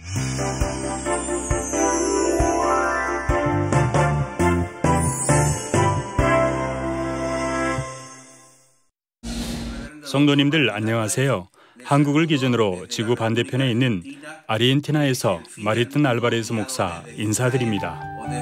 성도님들 안녕하세요. 한국을 기준으로 지구 반대편에 있는 아르헨티나에서 마르틴 알바레스 목사 인사드립니다.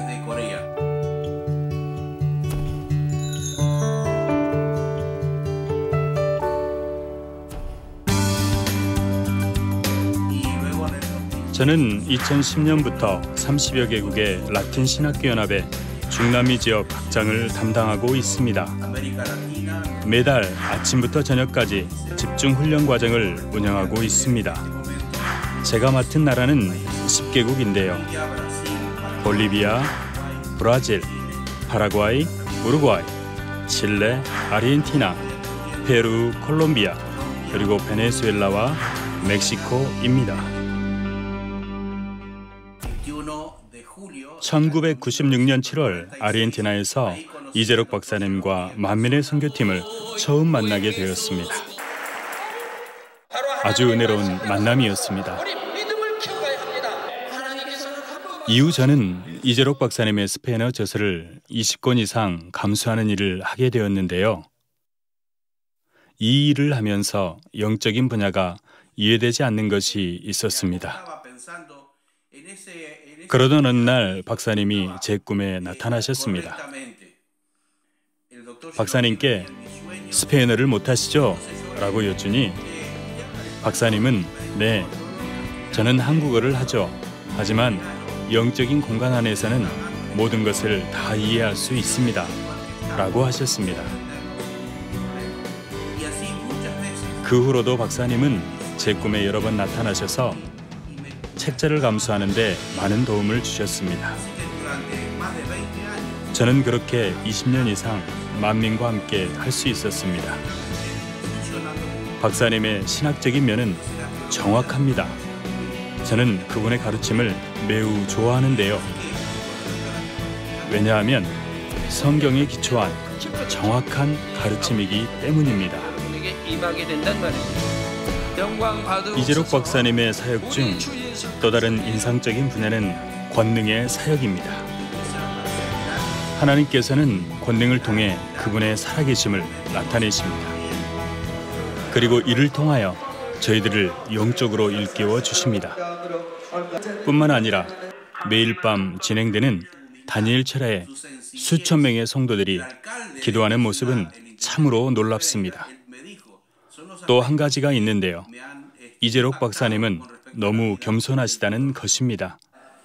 저는 2010년부터 30여 개국의 라틴 신학교 연합의 중남미 지역 학장을 담당하고 있습니다. 매달 아침부터 저녁까지 집중 훈련 과정을 운영하고 있습니다. 제가 맡은 나라는 10개국인데요. 볼리비아, 브라질, 파라과이, 우루과이, 칠레, 아르헨티나, 페루, 콜롬비아, 그리고 베네수엘라와 멕시코입니다. 1996년 7월 아르헨티나에서 이재록 박사님과 만민의 선교팀을 처음 만나게 되었습니다. 아주 은혜로운 만남이었습니다. 이후 저는 이재록 박사님의 스페인어 저서를 20권 이상 감수하는 일을 하게 되었는데요. 이 일을 하면서 영적인 분야가 이해되지 않는 것이 있었습니다. 그러던 어느 날 박사님이 제 꿈에 나타나셨습니다. 박사님께 스페인어를 못하시죠? 라고 여쭈니 박사님은 네, 저는 한국어를 하죠. 하지만 영적인 공간 안에서는 모든 것을 다 이해할 수 있습니다. 라고 하셨습니다. 그 후로도 박사님은 제 꿈에 여러 번 나타나셔서 책자를 감수하는 데 많은 도움을 주셨습니다. 저는 그렇게 20년 이상 만민과 함께 할 수 있었습니다. 박사님의 신학적인 면은 정확합니다. 저는 그분의 가르침을 매우 좋아하는데요. 왜냐하면 성경에 기초한 정확한 가르침이기 때문입니다. 이재록 박사님의 사역 중 또 다른 인상적인 분야는 권능의 사역입니다. 하나님께서는 권능을 통해 그분의 살아계심을 나타내십니다. 그리고 이를 통하여 저희들을 영적으로 일깨워 주십니다. 뿐만 아니라 매일 밤 진행되는 다니엘 철야에 수천 명의 성도들이 기도하는 모습은 참으로 놀랍습니다. 또 한 가지가 있는데요. 이재록 박사님은 너무 겸손하시다는 것입니다.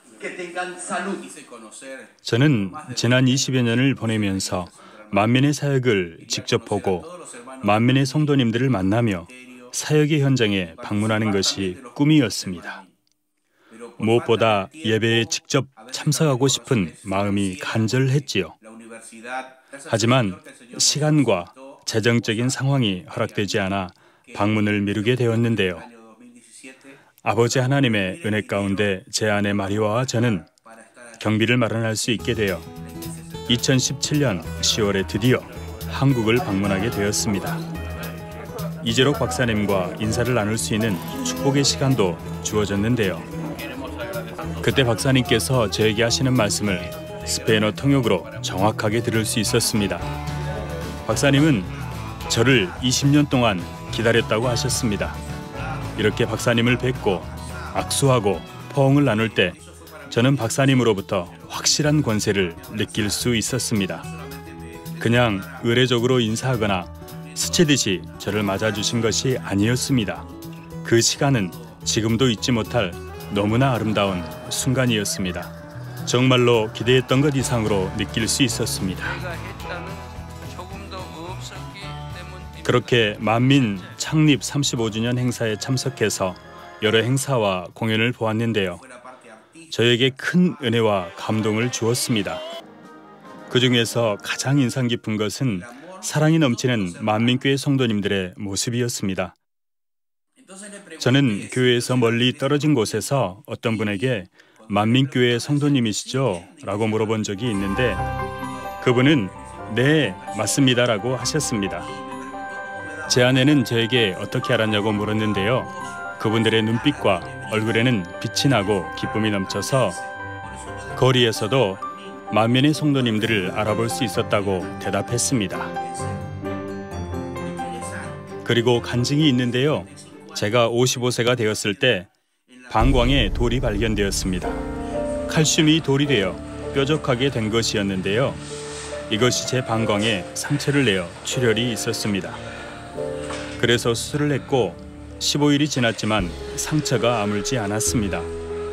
저는 지난 20여 년을 보내면서 만민의 사역을 직접 보고 만민의 성도님들을 만나며 사역의 현장에 방문하는 것이 꿈이었습니다. 무엇보다 예배에 직접 참석하고 싶은 마음이 간절했지요. 하지만 시간과 재정적인 상황이 허락되지 않아 방문을 미루게 되었는데요. 아버지 하나님의 은혜 가운데 제 아내 마리와와 저는 경비를 마련할 수 있게 되어 2017년 10월에 드디어 한국을 방문하게 되었습니다. 이재록 박사님과 인사를 나눌 수 있는 축복의 시간도 주어졌는데요. 그때 박사님께서 저에게 하시는 말씀을 스페인어 통역으로 정확하게 들을 수 있었습니다. 박사님은 저를 20년 동안 기다렸다고 하셨습니다. 이렇게 박사님을 뵙고 악수하고 포옹을 나눌 때 저는 박사님으로부터 확실한 권세를 느낄 수 있었습니다. 그냥 의례적으로 인사하거나 스치듯이 저를 맞아주신 것이 아니었습니다. 그 시간은 지금도 잊지 못할 너무나 아름다운 순간이었습니다. 정말로 기대했던 것 이상으로 느낄 수 있었습니다. 그렇게 만민 창립 35주년 행사에 참석해서 여러 행사와 공연을 보았는데요. 저에게 큰 은혜와 감동을 주었습니다. 그 중에서 가장 인상 깊은 것은 사랑이 넘치는 만민교회 성도님들의 모습이었습니다. 저는 교회에서 멀리 떨어진 곳에서 어떤 분에게 만민교회 성도님이시죠? 라고 물어본 적이 있는데 그분은 네, 맞습니다 라고 하셨습니다. 제 아내는 저에게 어떻게 알았냐고 물었는데요. 그분들의 눈빛과 얼굴에는 빛이 나고 기쁨이 넘쳐서 거리에서도 만민의 성도님들을 알아볼 수 있었다고 대답했습니다. 그리고 간증이 있는데요. 제가 55세가 되었을 때 방광에 돌이 발견되었습니다. 칼슘이 돌이 되어 뾰족하게 된 것이었는데요. 이것이 제 방광에 상처를 내어 출혈이 있었습니다. 그래서 수술을 했고 15일이 지났지만 상처가 아물지 않았습니다.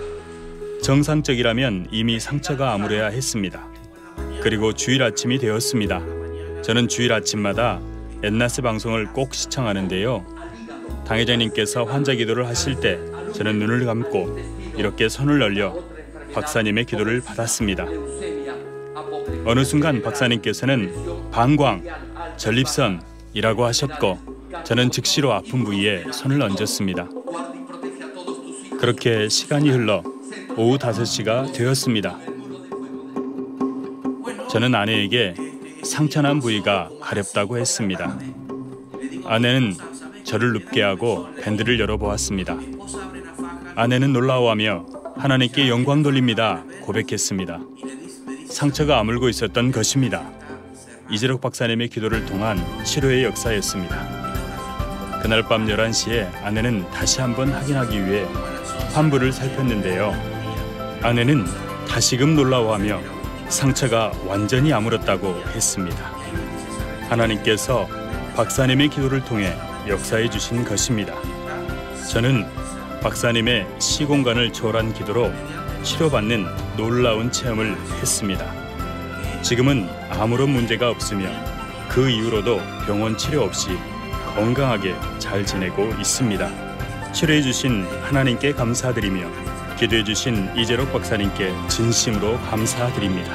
정상적이라면 이미 상처가 아물어야 했습니다. 그리고 주일 아침이 되었습니다. 저는 주일 아침마다 엔나스 방송을 꼭 시청하는데요. 당회장님께서 환자 기도를 하실 때 저는 눈을 감고 이렇게 손을 올려 박사님의 기도를 받았습니다. 어느 순간 박사님께서는 방광, 전립선이라고 하셨고 저는 즉시로 아픈 부위에 손을 얹었습니다. 그렇게 시간이 흘러 오후 5시가 되었습니다. 저는 아내에게 상처난 부위가 가렵다고 했습니다. 아내는 저를 눕게 하고 밴드를 열어보았습니다. 아내는 놀라워하며 하나님께 영광 돌립니다 고백했습니다. 상처가 아물고 있었던 것입니다. 이재록 박사님의 기도를 통한 치료의 역사였습니다. 그날 밤 11시에 아내는 다시 한번 확인하기 위해 환부를 살폈는데요. 아내는 다시금 놀라워하며 상처가 완전히 아물었다고 했습니다. 하나님께서 박사님의 기도를 통해 역사해 주신 것입니다. 저는 박사님의 시공간을 초월한 기도로 치료받는 놀라운 체험을 했습니다. 지금은 아무런 문제가 없으며 그 이후로도 병원 치료 없이 건강하게 잘 지내고 있습니다. 치료해 주신 하나님께 감사드리며 기도해 주신 이재록 박사님께 진심으로 감사드립니다.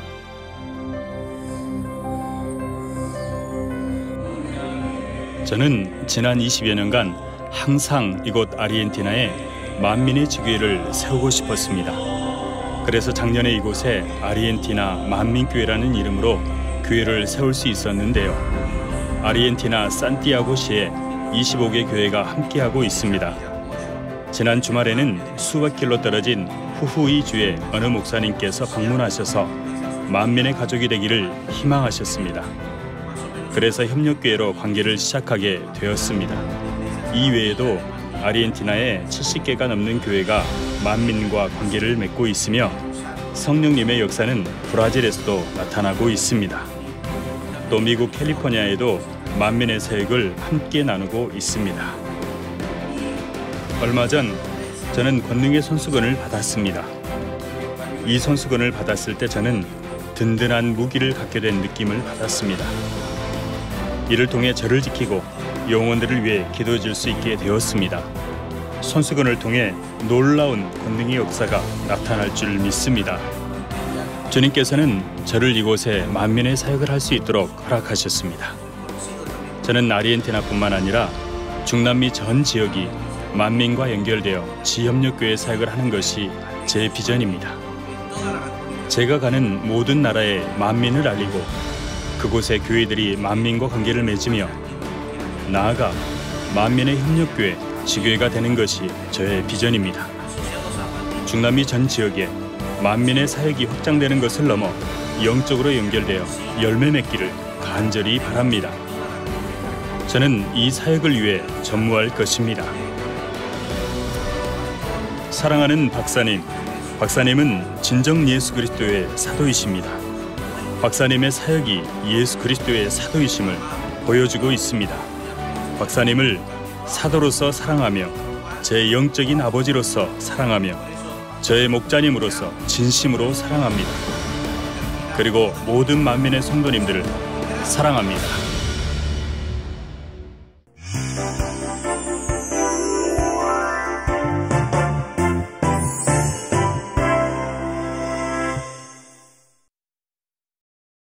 저는 지난 20여 년간 항상 이곳 아르헨티나에 만민의 지교회를 세우고 싶었습니다. 그래서 작년에 이곳에 아르헨티나 만민교회라는 이름으로 교회를 세울 수 있었는데요. 아르헨티나 산티아고시에 25개 교회가 함께하고 있습니다. 지난 주말에는 수백 킬로 떨어진 후후이주의 어느 목사님께서 방문하셔서 만민의 가족이 되기를 희망하셨습니다. 그래서 협력교회로 관계를 시작하게 되었습니다. 이외에도 아르헨티나에 70개가 넘는 교회가 만민과 관계를 맺고 있으며 성령님의 역사는 브라질에서도 나타나고 있습니다. 또 미국 캘리포니아에도 만민의 사역을 함께 나누고 있습니다. 얼마 전 저는 권능의 손수건을 받았습니다. 이 손수건을 받았을 때 저는 든든한 무기를 갖게 된 느낌을 받았습니다. 이를 통해 저를 지키고 영혼들을 위해 기도해 줄 수 있게 되었습니다. 손수건을 통해 놀라운 권능의 역사가 나타날 줄 믿습니다. 주님께서는 저를 이곳에 만민의 사역을 할 수 있도록 허락하셨습니다. 저는 아르헨티나뿐만 아니라 중남미 전 지역이 만민과 연결되어 지협력교회 사역을 하는 것이 제 비전입니다. 제가 가는 모든 나라에 만민을 알리고 그곳의 교회들이 만민과 관계를 맺으며 나아가 만민의 협력교회, 지교회가 되는 것이 저의 비전입니다. 중남미 전 지역에 만민의 사역이 확장되는 것을 넘어 영적으로 연결되어 열매 맺기를 간절히 바랍니다. 저는 이 사역을 위해 전무할 것입니다. 사랑하는 박사님, 박사님은 진정 예수 그리스도의 사도이십니다. 박사님의 사역이 예수 그리스도의 사도이심을 보여주고 있습니다. 박사님을 사도로서 사랑하며 제 영적인 아버지로서 사랑하며 저의 목자님으로서 진심으로 사랑합니다. 그리고 모든 만민의 성도님들을 사랑합니다.